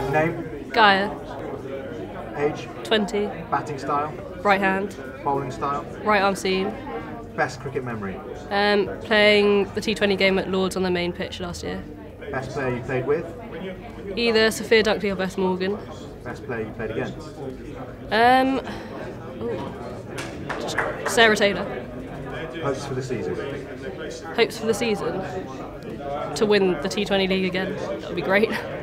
Name? Gaia, Age? 20, Batting style? right hand, Bowling style? right arm seam. Best cricket memory? Playing the T20 game at Lords on the main pitch last year. Best player you played with? Either Sophia Dunkley or Beth Morgan. Best player you played against? Sarah Taylor. Hopes for the season? Hopes for the season? To win the T20 league again. That would be great.